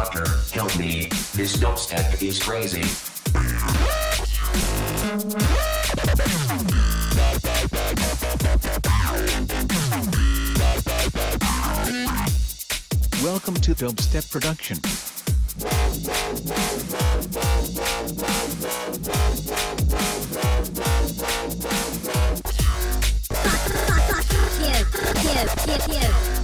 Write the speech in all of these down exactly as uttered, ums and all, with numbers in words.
Doctor, help me. This dubstep is crazy. Welcome to Dubstep Production. Give, give, give, give.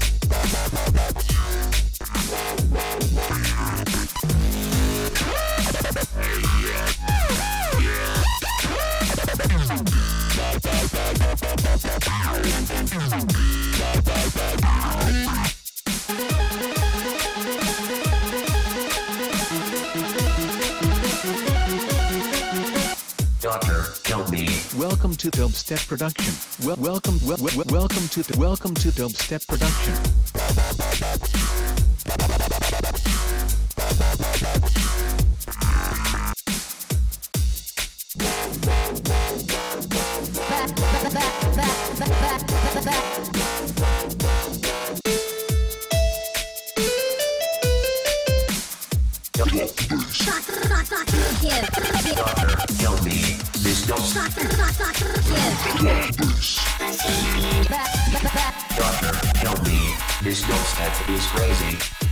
Doctor, help me. Welcome to Dubstep Production. Well, welcome, well, well, welcome to the welcome to Dubstep Production. Doctor, help me. This dubstep. Doctor, help me. This dubstep is crazy.